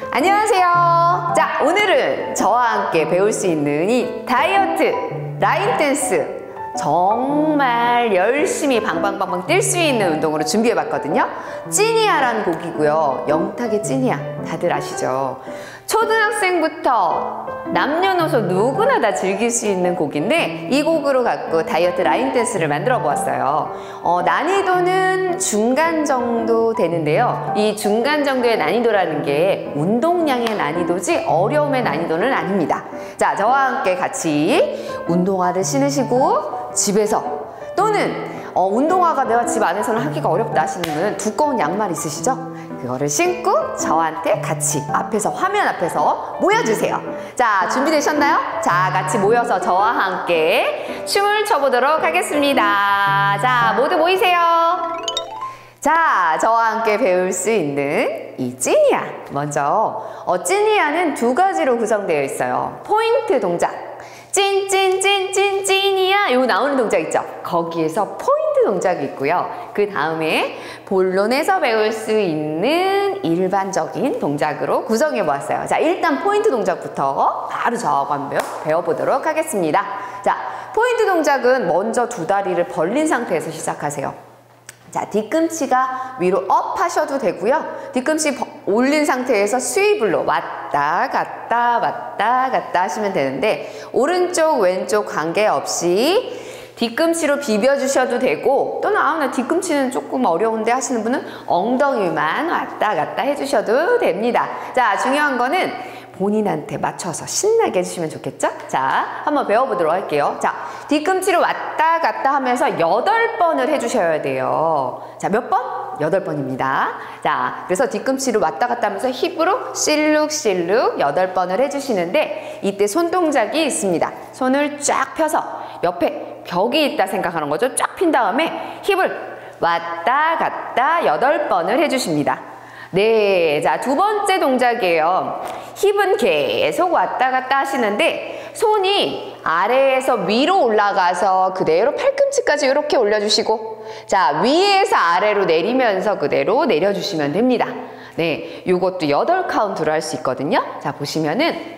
안녕하세요. 자, 오늘은 저와 함께 배울 수 있는 이 다이어트 라인 댄스 정말 열심히 방방방방 뛸 수 있는 운동으로 준비해 봤거든요. 찌니아라는 곡이고요. 영탁의 찌니아 다들 아시죠? 초등학생부터 남녀노소 누구나 다 즐길 수 있는 곡인데 이 곡으로 갖고 다이어트 라인 댄스를 만들어 보았어요. 난이도는 중간 정도 되는데요. 이 중간 정도의 난이도라는 게 운동량의 난이도지 어려움의 난이도는 아닙니다. 자, 저와 함께 같이 운동화를 신으시고 집에서 또는 운동화가 내가 집 안에서는 하기가 어렵다 하시는 분은 두꺼운 양말 있으시죠? 그거를 신고 저한테 같이 앞에서 화면 앞에서 모여주세요. 자, 준비되셨나요? 자, 같이 모여서 저와 함께 춤을 춰보도록 하겠습니다. 자, 모두 모이세요. 자, 저와 함께 배울 수 있는 이 찌니아. 먼저 찌니아는 두 가지로 구성되어 있어요. 포인트 동작. 찐찐찐찐찐이야 요 나오는 동작 있죠? 거기에서 포인트 동작이 있고요. 그 다음에 본론에서 배울 수 있는 일반적인 동작으로 구성해 보았어요. 자, 일단 포인트 동작부터 바로 저하고 한번 배워보도록 하겠습니다. 자, 포인트 동작은 먼저 두 다리를 벌린 상태에서 시작하세요. 자, 뒤꿈치가 위로 업 하셔도 되고요. 뒤꿈치 올린 상태에서 스위블로 왔다 갔다 왔다 갔다 하시면 되는데 오른쪽 왼쪽 관계없이 뒤꿈치로 비벼주셔도 되고 또는 나 뒤꿈치는 조금 어려운데 하시는 분은 엉덩이만 왔다 갔다 해주셔도 됩니다. 자, 중요한 거는 본인한테 맞춰서 신나게 해주시면 좋겠죠? 자, 한번 배워보도록 할게요. 자, 뒤꿈치로 왔다 갔다 하면서 8번을 해주셔야 돼요. 자, 몇 번? 8번입니다. 자, 그래서 뒤꿈치로 왔다 갔다 하면서 힙으로 실룩실룩 8번을 해주시는데 이때 손 동작이 있습니다. 손을 쫙 펴서 옆에 벽이 있다 생각하는 거죠. 쫙 핀 다음에 힙을 왔다 갔다 8번을 해주십니다. 네, 자, 두 번째 동작이에요. 힙은 계속 왔다 갔다 하시는데 손이 아래에서 위로 올라가서 그대로 팔꿈치까지 이렇게 올려주시고 자, 위에서 아래로 내리면서 그대로 내려주시면 됩니다. 네, 요것도 8카운트로 할 수 있거든요. 자, 보시면은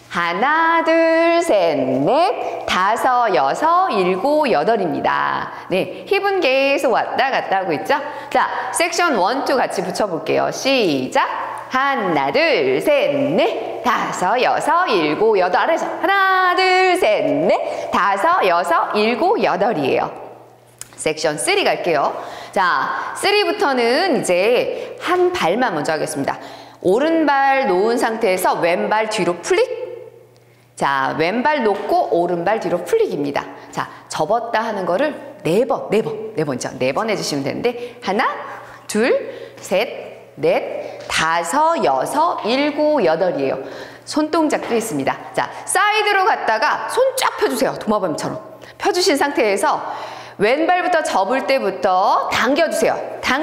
하나, 둘, 셋, 넷, 다섯, 여섯, 일곱, 여덟입니다. 네, 힙은 계속 왔다 갔다 하고 있죠? 자, 섹션 1, 2 같이 붙여볼게요. 시작! 하나, 둘, 셋, 넷, 다섯, 여섯, 일곱, 여덟. 아래에서 하나, 둘, 셋, 넷, 다섯, 여섯, 일곱, 여덟이에요. 섹션 3 갈게요. 자, 3부터는 이제 한 발만 먼저 하겠습니다. 오른발 놓은 상태에서 왼발 뒤로 플릭. 자, 왼발 놓고 오른발 뒤로 플릭입니다. 자, 접었다 하는 거를 4번이죠. 4번 해주시면 되는데 하나, 둘, 셋, 넷, 다섯, 여섯, 일곱, 여덟이에요. 손동작도 있습니다. 자, 사이드로 갔다가 손 쫙 펴주세요. 도마뱀처럼. 펴주신 상태에서 왼발부터 접을 때부터 당겨주세요.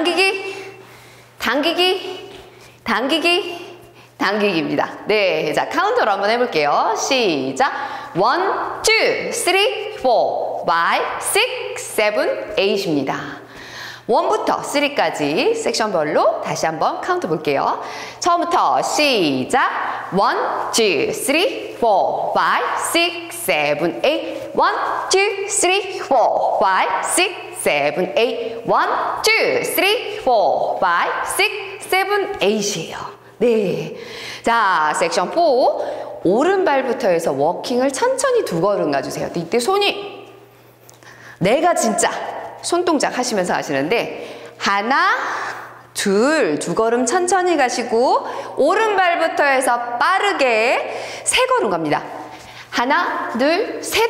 당기기입니다. 네, 자, 카운터로 한번 해볼게요. 시작! 1, 2, 3, 4, 5, 6, 7, 8입니다. 1부터 3까지 섹션별로 다시 한번 카운트 볼게요. 처음부터 시작! 1, 2, 3, 4, 5, 6, 7, 8 1, 2, 3, 4, 5, 6, 7, 8 1, 2, 3, 4, 5, 6, 7, 8이에요. 네. 자, 섹션 4. 오른발부터 해서 워킹을 천천히 2걸음 가주세요. 이때 손이 내가 진짜 손동작 하시면서 하시는데 하나, 둘, 2걸음 천천히 가시고 오른발부터 해서 빠르게 3걸음 갑니다. 하나, 둘, 셋.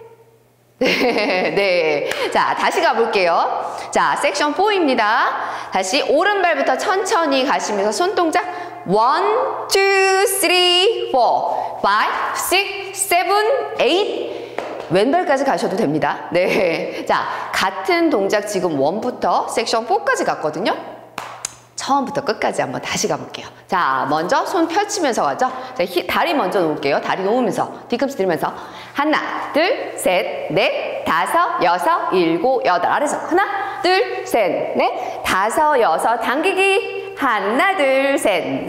네. 자, 다시 가볼게요. 자, 섹션 4입니다. 다시 오른발부터 천천히 가시면서 손동작 1, 2, 3, 4, 5, 6, 7, 8 왼발까지 가셔도 됩니다. 네. 자, 같은 동작 지금 1부터 섹션 4까지 갔거든요. 처음부터 끝까지 한번 다시 가볼게요. 자, 먼저 손 펼치면서 가죠. 자, 다리 먼저 놓을게요. 다리 놓으면서 뒤꿈치 들면서 하나, 둘, 셋, 넷, 다섯, 여섯, 일곱, 여덟. 아래서 하나, 둘, 셋, 넷, 다섯, 여섯. 당기기. 하나, 둘, 셋, 넷,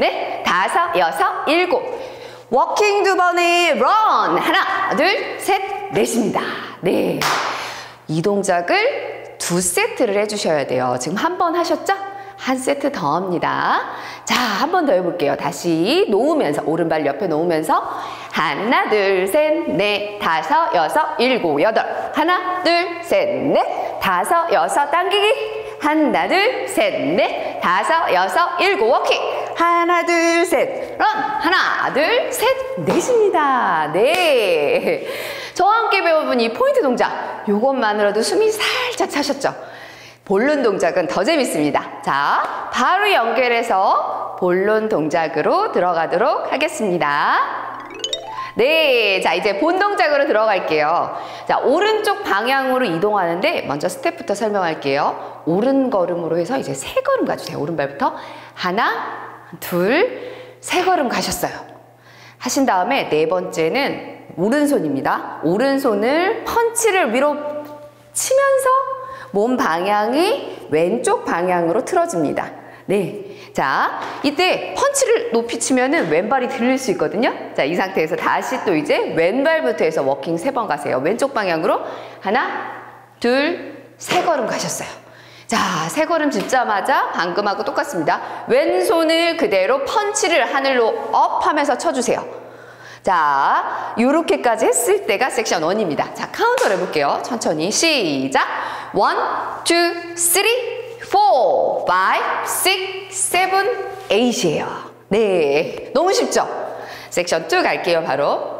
다섯, 여섯, 일곱. 워킹 두 번에 run. 하나, 둘, 셋, 넷입니다. 네. 이 동작을 두 세트를 해주셔야 돼요. 지금 한 번 하셨죠? 한 세트 더 합니다. 자, 한 번 더 해볼게요. 다시 놓으면서, 오른발 옆에 놓으면서 하나, 둘, 셋, 넷, 다섯, 여섯, 일곱, 여덟. 하나, 둘, 셋, 넷, 다섯, 여섯, 당기기. 하나, 둘, 셋, 넷, 다섯, 여섯, 일곱, 워킹. 하나, 둘, 셋, 런. 하나, 둘, 셋, 넷입니다. 네. 저와 함께 배워본 이 포인트 동작, 이것만으로도 숨이 살짝 차셨죠? 볼론 동작은 더 재밌습니다. 자, 바로 연결해서 볼론 동작으로 들어가도록 하겠습니다. 네, 자 이제 본 동작으로 들어갈게요. 자, 오른쪽 방향으로 이동하는데 먼저 스텝부터 설명할게요. 오른 걸음으로 해서 이제 세 걸음 가주세요. 오른발부터 하나, 둘, 세 걸음 가셨어요. 하신 다음에 네 번째는 오른손입니다. 오른손을 펀치를 위로 치면서 몸 방향이 왼쪽 방향으로 틀어집니다. 네. 자, 이때 펀치를 높이 치면은 왼발이 들릴 수 있거든요. 자, 이 상태에서 다시 또 이제 왼발부터 해서 워킹 3번 가세요. 왼쪽 방향으로 하나, 둘, 세 걸음 가셨어요. 자, 세 걸음 짚자마자 방금하고 똑같습니다. 왼손을 그대로 펀치를 하늘로 업 하면서 쳐주세요. 자, 요렇게까지 했을 때가 섹션 1입니다. 자, 카운터를 해볼게요. 천천히 시작. 1, 2, 3, 4, 5, 6, 7, 8이에요. 네, 너무 쉽죠? 섹션 2 갈게요. 바로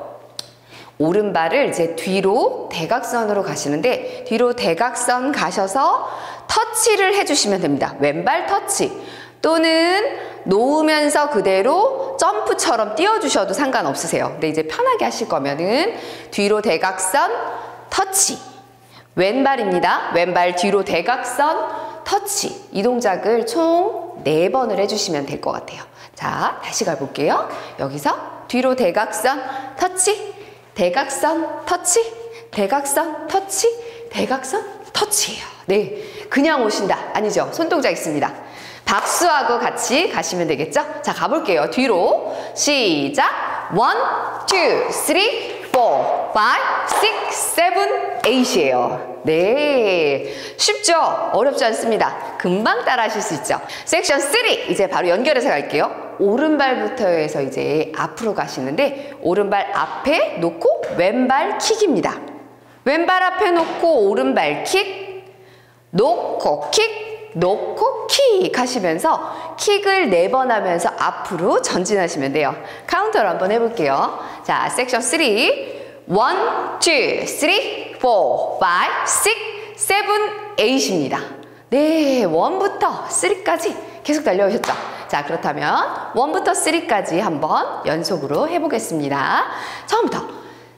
오른발을 이제 뒤로 대각선으로 가시는데 뒤로 대각선 가셔서 터치를 해주시면 됩니다. 왼발 터치 또는 놓으면서 그대로 점프처럼 띄워주셔도 상관없으세요. 근데 이제 편하게 하실 거면은 뒤로 대각선 터치, 왼발입니다. 왼발 뒤로 대각선 터치, 이 동작을 총 4번을 해주시면 될 것 같아요. 자, 다시 가볼게요. 여기서 뒤로 대각선 터치, 대각선 터치, 대각선 터치, 대각선 터치예요. 네, 그냥 오신다 아니죠? 손동작 있습니다. 박수하고 같이 가시면 되겠죠? 자, 가볼게요. 뒤로 시작. 1, 2, 3, 4, 5, 6, 7, 8이에요. 네, 쉽죠? 어렵지 않습니다. 금방 따라 하실 수 있죠? 섹션 3 이제 바로 연결해서 갈게요. 오른발부터 해서 이제 앞으로 가시는데 오른발 앞에 놓고 왼발 킥입니다. 왼발 앞에 놓고 오른발 킥, 놓고 킥, 놓고 킥 하시면서 킥을 4번 하면서 앞으로 전진하시면 돼요. 카운터를 한번 해볼게요. 자, 섹션 3 1, 2, 3, 4, 5, 6, 7, 8입니다. 네, 1부터 3까지 계속 달려오셨죠? 자, 그렇다면 1부터 3까지 한번 연속으로 해보겠습니다. 처음부터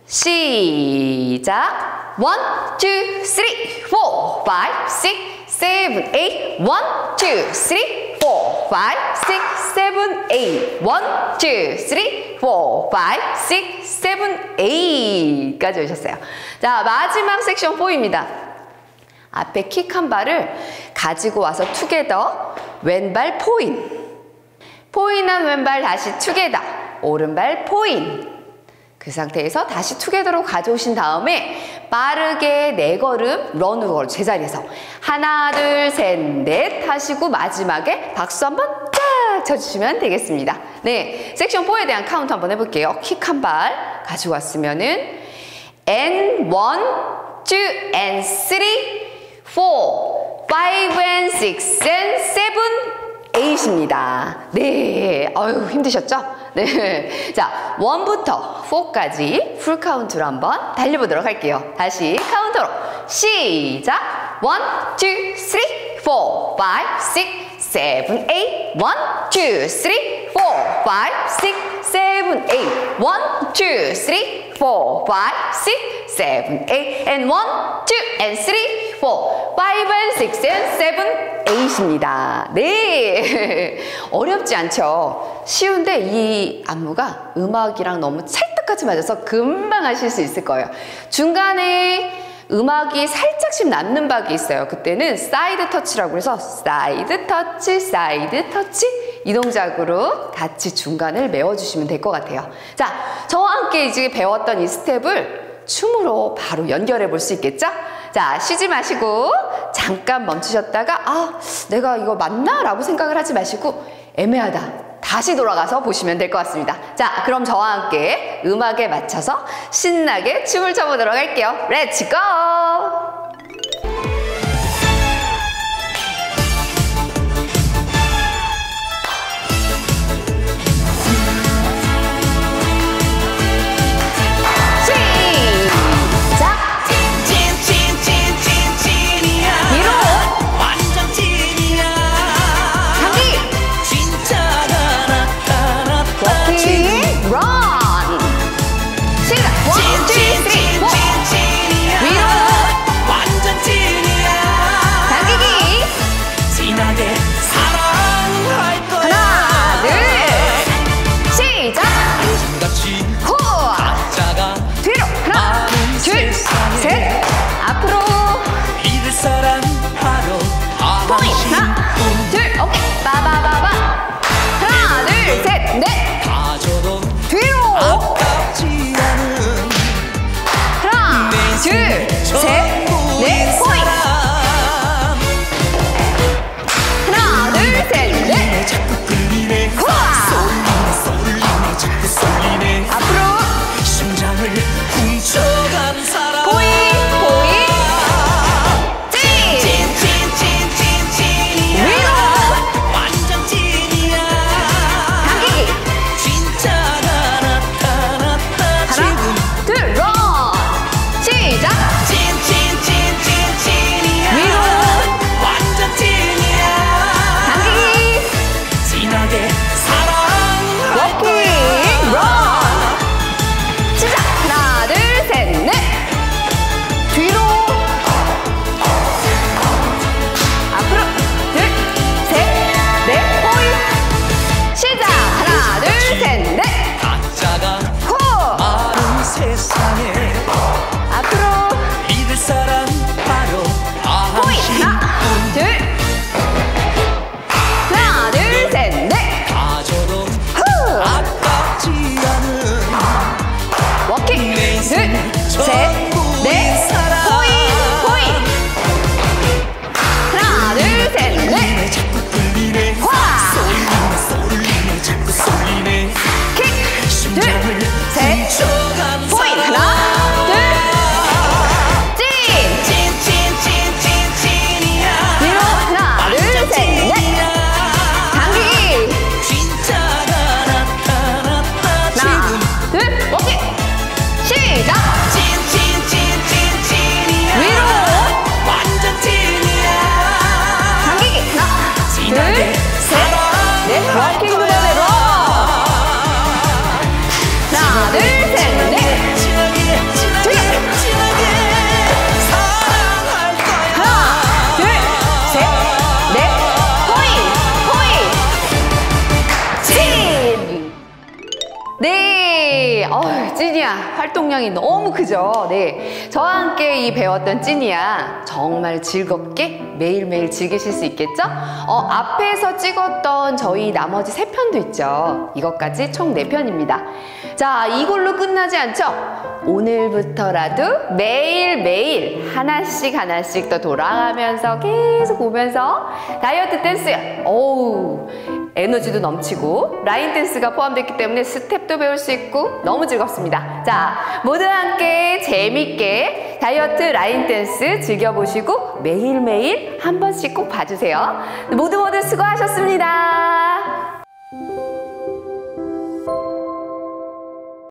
시작. 1, 2, 3, 4, 5, 6, 7, 8. 1, 2, 3, 4, 5, 6, 7, 8. 1, 2, 3, 4, 5, 6, 7, 8까지 오셨어요. 자, 마지막 섹션 4입니다. 앞에 킥 한 발을 가지고 와서 투게더, 왼발 포인. 포인한 왼발 다시 투게더, 오른발 포인. 그 상태에서 다시 투게더로 가져오신 다음에 빠르게 4걸음 런으로 제자리에서 하나, 둘, 셋, 넷 하시고 마지막에 박수 한번 쫙 쳐주시면 되겠습니다. 네, 섹션 4에 대한 카운트 한번 해볼게요. 킥 한 발 가지고 왔으면은 and 1, 2, and 3, 4, 5, and 6, and 7, 8입니다. 네, 아유 힘드셨죠? 네, 자 1부터 4까지 풀 카운트로 한번 달려보도록 할게요. 다시 카운터로 시작. 1, 2, 3, 4, 5, 6, 7, 8. 1, 2, 3, 4, 5, 6, 7, 8. 1, 2, 3, 4, 5, 6, 7, 8. And 1, 2, and 3, 4, 5, and 6, and 7, 8입니다. 네, 어렵지 않죠? 쉬운데 이 안무가 음악이랑 너무 찰떡같이 맞아서 금방 하실 수 있을 거예요. 중간에 음악이 살짝씩 남는 박이 있어요. 그때는 사이드 터치라고 해서 사이드 터치, 사이드 터치 이 동작으로 같이 중간을 메워주시면 될 것 같아요. 자, 저와 함께 이제 배웠던 이 스텝을 춤으로 바로 연결해 볼 수 있겠죠? 자, 쉬지 마시고 잠깐 멈추셨다가 내가 이거 맞나? 라고 생각을 하지 마시고 애매하다. 다시 돌아가서 보시면 될 것 같습니다. 자, 그럼 저와 함께 음악에 맞춰서 신나게 춤을 춰보도록 할게요. 렛츠 고! 찐이야 활동량이 너무 크죠. 네, 저와 함께 이 배웠던 찐이야 정말 즐겁게 매일매일 즐기실 수 있겠죠? 앞에서 찍었던 저희 나머지 3편도 있죠. 이것까지 총 4편입니다. 자, 이걸로 끝나지 않죠? 오늘부터라도 매일매일 하나씩 더 돌아가면서 계속 보면서 다이어트 댄스 에너지도 넘치고 라인 댄스가 포함됐기 때문에 스텝도 배울 수 있고 너무 즐겁습니다. 자, 모두 함께 재밌게 다이어트 라인 댄스 즐겨보시고 매일매일 한 번씩 꼭 봐주세요. 모두 수고하셨습니다.